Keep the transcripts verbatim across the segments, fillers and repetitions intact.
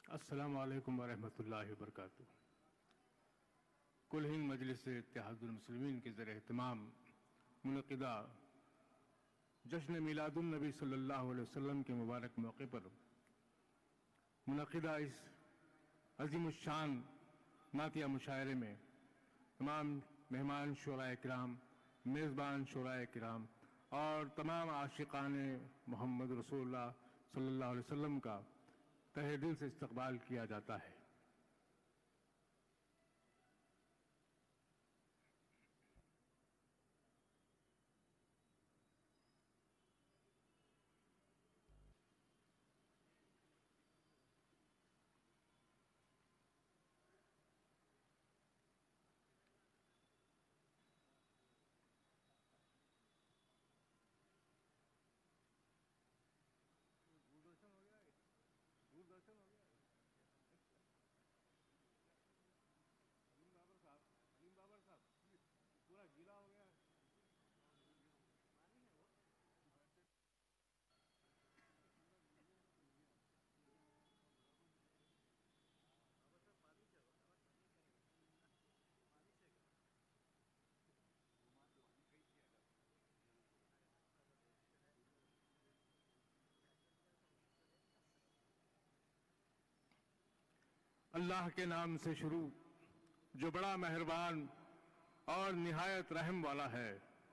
السلام علیکم ورحمۃ اللہ وبرکاتہ۔ کل ہند مجلس اتحاد المسلمین کے زیر اہتمام منعقدہ جشن میلاد النبی صلی اللہ علیہ وسلم کے مبارک موقع پر منعقدہ اس عظیم الشان نعتیہ مشاعرے میں تمام مہمان شعراء کرام، میزبان شعراء کرام اور تمام عاشقان محمد رسول اللہ صلی اللہ علیہ وسلم کا تہہ دل سے استقبال کیا جاتا ہے۔ اللہ کے نام سے شروع جو بڑا مہربان اور نہایت رحم والا ہے۔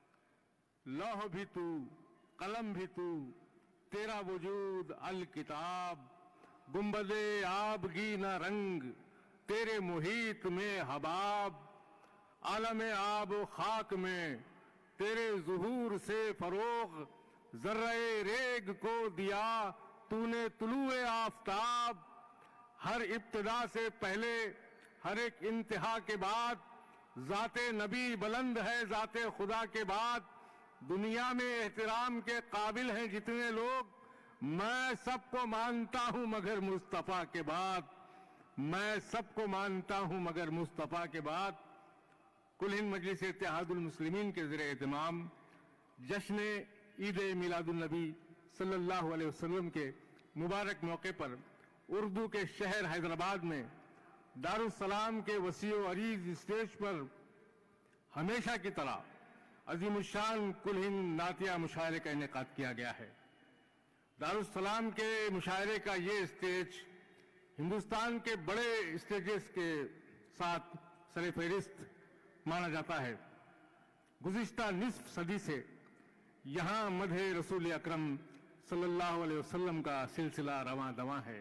لوح بھی تو، قلم بھی تو، تیرا وجود الکتاب، گنبد آبگی نہ رنگ، تیرے محیط میں حباب، عالم آب و خاک میں تیرے ظہور سے فروغ، ذرہ ریگ کو دیا تو نے طلوع آفتاب، ہر ابتدا سے پہلے ہر ایک انتہا کے بعد ذات نبی بلند ہے، ذات خدا کے بعد دنیا میں احترام کے قابل ہیں جتنے لوگ، میں سب کو مانتا ہوں مگر مصطفیٰ کے بعد، میں سب کو مانتا ہوں مگر مصطفیٰ کے بعد۔ کل ہند مجلس اتحاد المسلمین کے زیر اہتمام جشن عید میلاد النبی صلی اللہ علیہ وسلم کے مبارک موقع پر اردو کے شہر حیدرآباد میں دارالسلام کے وسیع و عریض اسٹیج پر ہمیشہ کی طرح عظیم الشان کل ہند نعتیہ مشاعرے کا انعقاد کیا گیا ہے۔ دارالسلام کے مشاعرے کا یہ اسٹیج ہندوستان کے بڑے اسٹیجز کے ساتھ سر فہرست مانا جاتا ہے۔ گزشتہ نصف صدی سے یہاں مدح رسول اکرم صلی اللہ علیہ وسلم کا سلسلہ رواں دواں ہے۔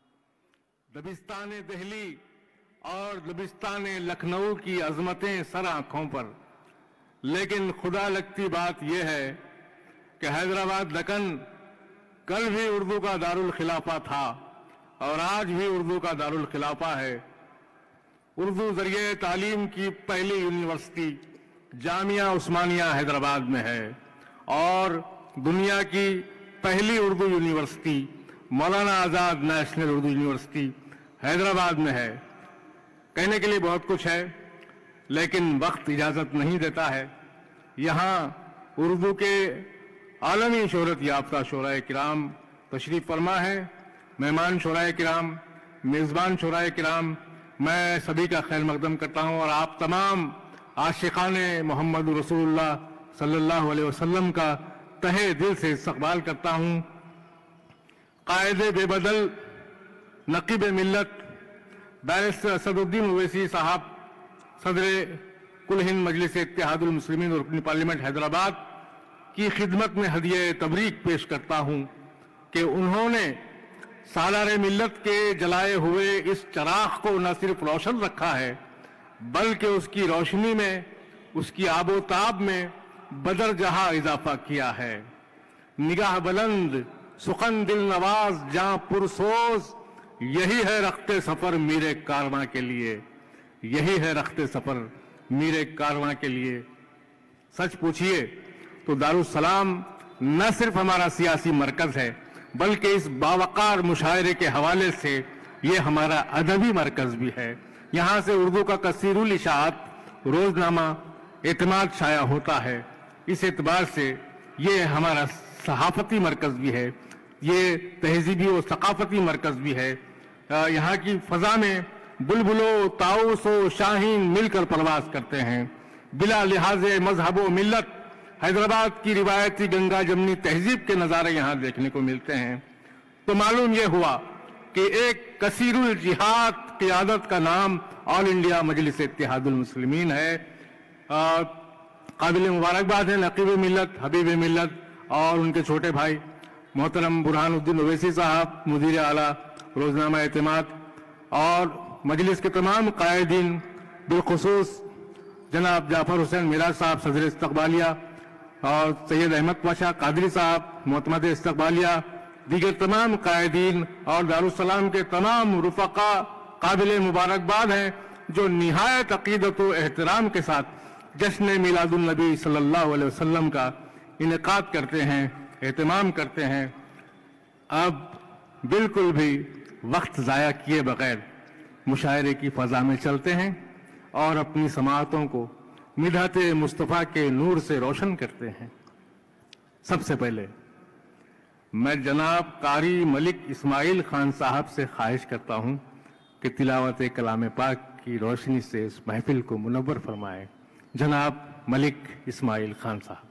دبستان دہلی اور دبستان لکھنؤ کی عظمتیں سر آنکھوں پر، لیکن خدا لگتی بات یہ ہے کہ حیدرآباد دکن کل بھی اردو کا دارالخلافہ تھا اور آج بھی اردو کا دارالخلافہ ہے۔ اردو ذریعہ تعلیم کی پہلی یونیورسٹی جامعہ عثمانیہ حیدرآباد میں ہے اور دنیا کی پہلی Urdu university Maulana Azad national Urdu university Hyderabad میں ہے۔ کہنے کے لیے بہت کچھ ہے لیکن وقت اجازت نہیں دیتا ہے۔ یہاں اردو کے عالمی شہرت یافتہ شعراء کرام تشریف فرما ہے۔ مہمان شعراء کرام، میزبان شعراء کرام، میں سبھی کا خیر مقدم کرتا ہوں اور آپ تمام عاشقان محمد رسول اللہ صلی اللہ علیہ وسلم کا تہہ دل سے استقبال کرتا ہوں۔ قائد بے بدل، نقیب ملت بیرسٹر اسد الدین اویسی صاحب، صدر کل ہند مجلس اتحاد المسلمین اور رکن پارلیمنٹ حیدرآباد کی خدمت میں ہدیہ تبریک پیش کرتا ہوں کہ انہوں نے سالار ملت کے جلائے ہوئے اس چراغ کو نہ صرف روشن رکھا ہے بلکہ اس کی روشنی میں، اس کی آب و تاب میں بدر جہاں اضافہ کیا ہے۔ نگاہ بلند، سخن دل نواز، جاں پرسوز، یہی ہے رخت سفر میرے کارواں کے لیے، یہی ہے رخت سفر میرے کارواں کے لیے۔ سچ پوچھئے تو دارالسلام نہ صرف ہمارا سیاسی مرکز ہے بلکہ اس باوقار مشاعرے کے حوالے سے یہ ہمارا ادبی مرکز بھی ہے۔ یہاں سے اردو کا کثیر الاشاعت روزنامہ اعتماد شائع ہوتا ہے۔ اس اعتبار سے یہ ہمارا صحافتی مرکز بھی ہے، یہ تہذیبی و ثقافتی مرکز بھی ہے۔ یہاں کی فضا میں بلبلوں، طاؤس و شاہین مل کر پرواز کرتے ہیں، بلا لحاظ مذہب و ملت۔ حیدرآباد کی روایتی گنگا جمنی تہذیب کے نظارے یہاں دیکھنے کو ملتے ہیں۔ تو معلوم یہ ہوا کہ ایک کثیر الجہاد قیادت کا نام آل انڈیا مجلس اتحاد المسلمین ہے۔ قابل مبارکباد ہے نقیب ملت، حبیب ملت اور ان کے چھوٹے بھائی محترم برہان الدین اویسی صاحب، مدیر اعلیٰ روزنامہ اعتماد، اور مجلس کے تمام قائدین، بالخصوص جناب جعفر حسین میراج صاحب صدر استقبالیہ، اور سید احمد پاشا قادری صاحب معتمد استقبالیہ، دیگر تمام قائدین اور دارالسلام کے تمام رفقا قابل مبارکباد ہیں جو نہایت عقیدت و احترام کے ساتھ جشن میلاد النبی صلی اللہ علیہ وسلم کا انعقاد کرتے ہیں، اہتمام کرتے ہیں۔ اب بالکل بھی وقت ضائع کیے بغیر مشاعرے کی فضا میں چلتے ہیں اور اپنی سماعتوں کو مدحت مصطفیٰ کے نور سے روشن کرتے ہیں۔ سب سے پہلے میں جناب قاری ملک اسماعیل خان صاحب سے خواہش کرتا ہوں کہ تلاوت کلام پاک کی روشنی سے اس محفل کو منور فرمائیں۔ جناب ملک اسماعیل خان صاحب۔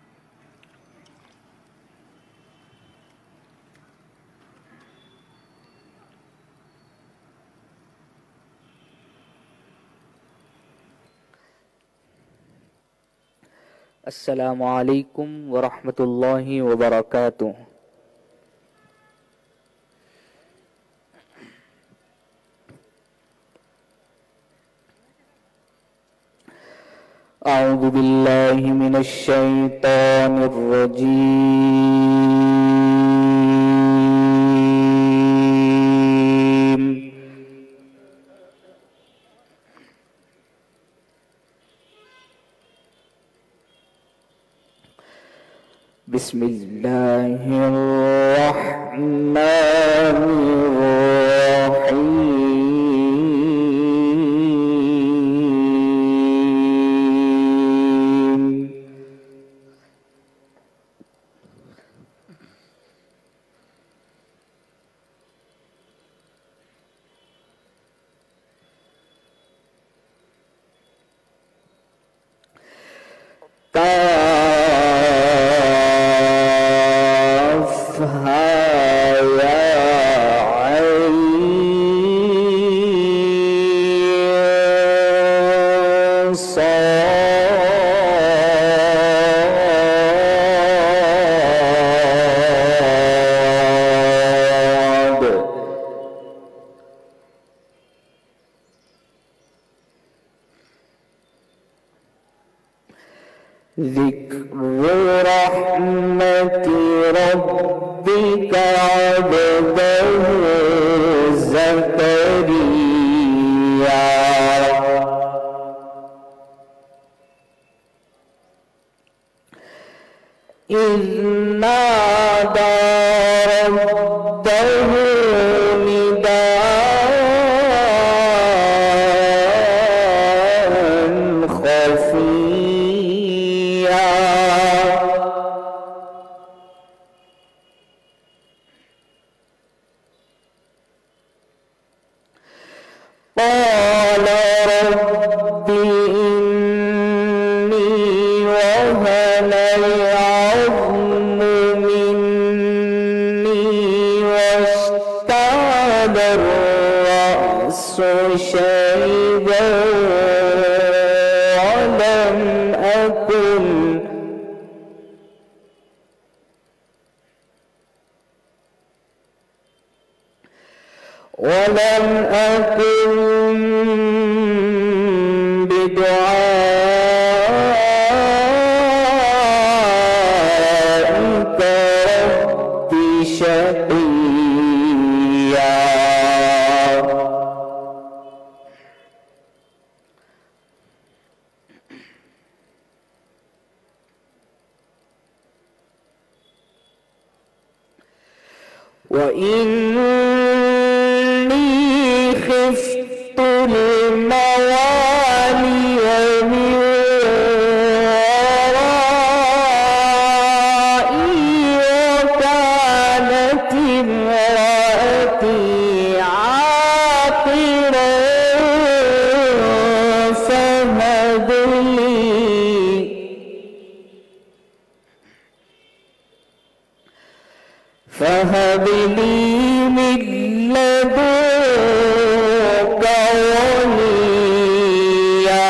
السلام علیکم ورحمۃ اللہ وبرکاتہ۔ اعوذ باللہ من الشیطان الرجیم۔ بسم اللہ الرحمن الرحیم۔ ذکر رحمت ربک عبدہ زکریا۔ اذ نادى ربه نداء خفيا قال رب إني وهن العظم مني واشتعل الرأس شيبا ولم أكن ولم أكن بدعائك رب شقيا۔ وإني خفت الموالي من ورائي وكانت امرأتي عاقرا فهب لي من لدنك وليا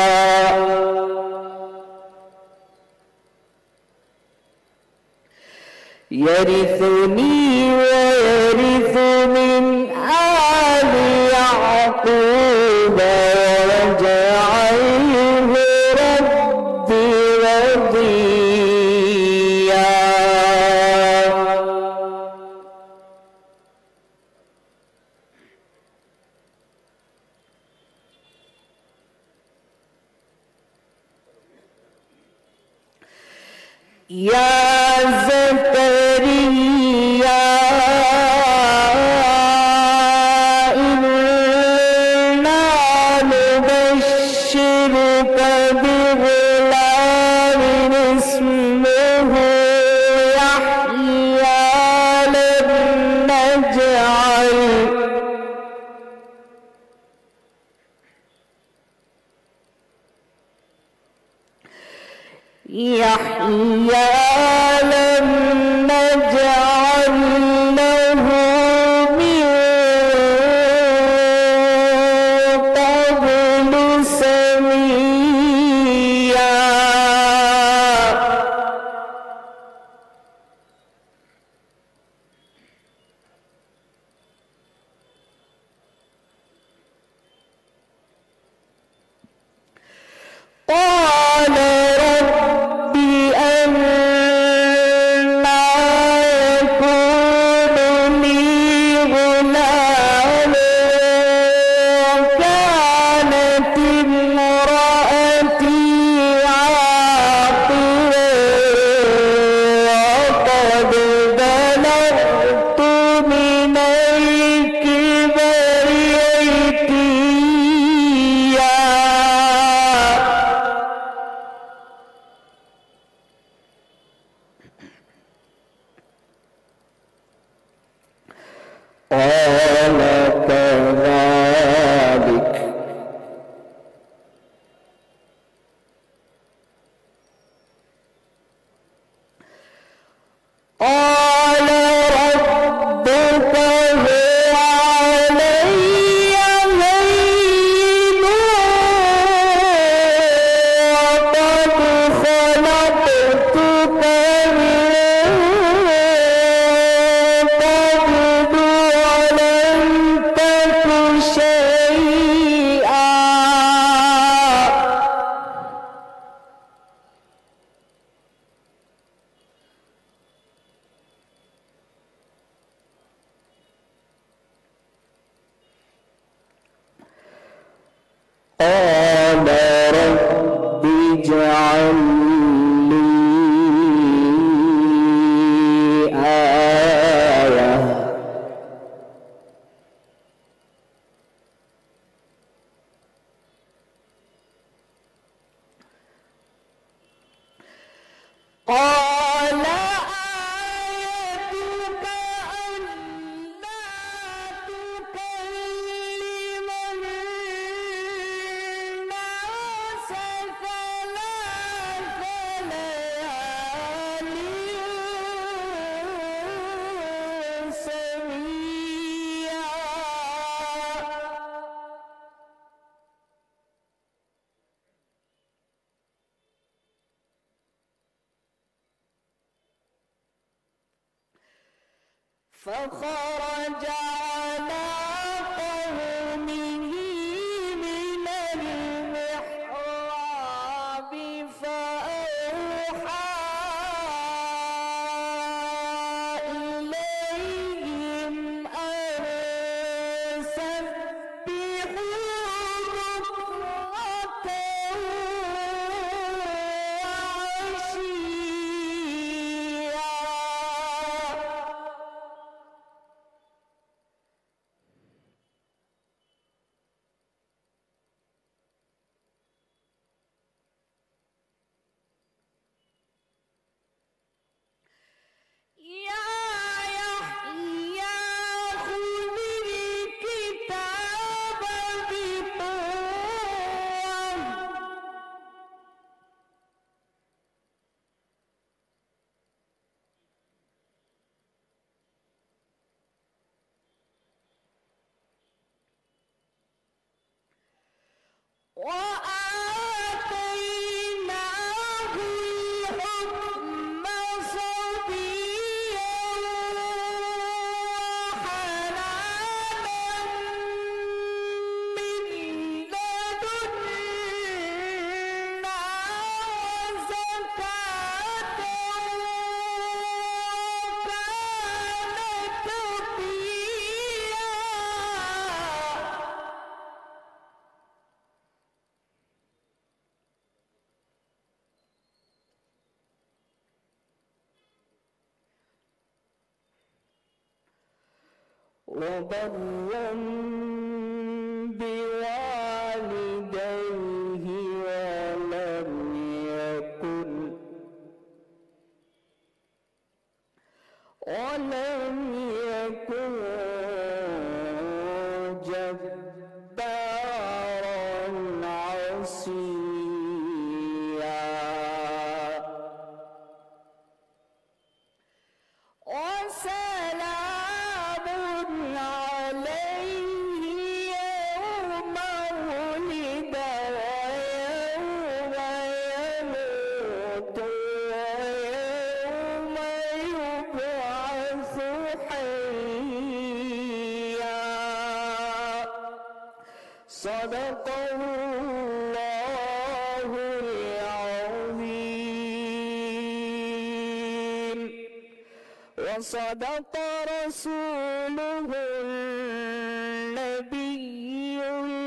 يرثني ويرث من آل يعقوب واجعله رب رضيا يا زكريا إنا نبشرك بغلام اسمه يحيى لم نجعل يحيى لم نجعل له من قبل سميا قال رب أنى يكون لي غلام وكانت امرأتي عاقرا وقد بلغت من الكبر عتيا قال كذلك قال ربك هو علي هين وقد خلقتك من قبل ولم تك شيئا قال رب اجعل لي آية قال آيتك ألا تكلم الناس ثلاث ليال سويا فخرج على قومه من المحراب فأوحى إليهم أن سبحوا بكرة وعشيا وبرا بوالديه ولم يكن ولم يكن جبارا عصيا وسلام عليه يوم ولد ويوم يموت ويوم يبعث حيا صدق الله العظيم وصدق رسوله النبي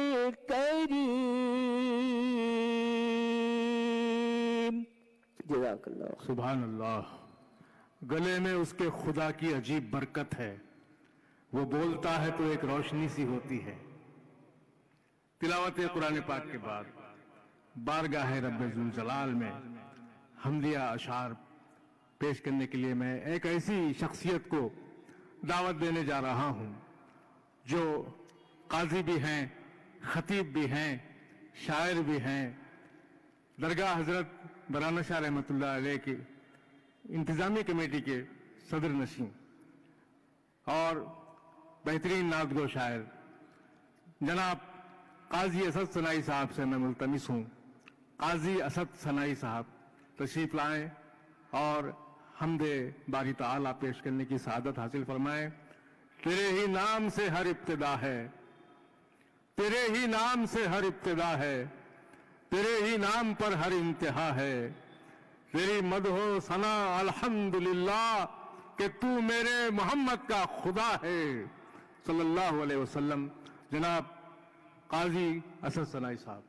الكريم جزاک اللہ سبحان اللہ. گلے میں اس کے خدا کی عجیب برکت ہے. وہ بولتا ہے تو ایک روشنی سی ہوتی ہے. تلاوت قرآن پاک کے بعد بارگاہ رب ذوالجلال میں حمدیہ اشعار پیش کرنے کے لیے میں ایک ایسی شخصیت کو دعوت دینے جا رہا ہوں جو قاضی بھی ہیں، خطیب بھی ہیں، شاعر بھی ہیں، درگاہ حضرت برانا شاہ رحمۃ اللہ علیہ کی انتظامی کمیٹی کے صدر نشین اور بہترین نعت گو شاعر جناب قاضی اسد ثنائی صاحب سے میں ملتمس ہوں. قاضی اسد ثنائی صاحب تشریف لائیں اور حمد باری تعالیٰ پیش کرنے کی سعادت حاصل فرمائیں. تیرے ہی نام سے ہر ابتدا ہے، تیرے ہی نام سے ہر ابتدا ہے، تیرے ہی نام پر ہر انتہا ہے. تیری مدح و ثنا الحمدللہ کہ تو میرے محمد کا خدا ہے صلی اللہ علیہ وسلم. جناب قاضی اسد ثنائی صاحب.